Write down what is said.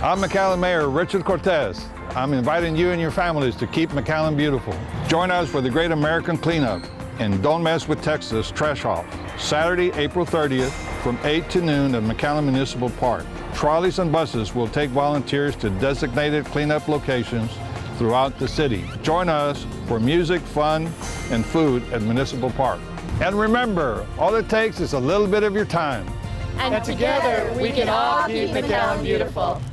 I'm McAllen Mayor Richard Cortez. I'm inviting you and your families to keep McAllen beautiful. Join us for the Great American Cleanup in Don't Mess with Texas Trash Off, Saturday, April 30th from 8 to noon at McAllen Municipal Park. Trolleys and buses will take volunteers to designated cleanup locations throughout the city. Join us for music, fun, and food at Municipal Park. And remember, all it takes is a little bit of your time. And together we can all keep McAllen beautiful.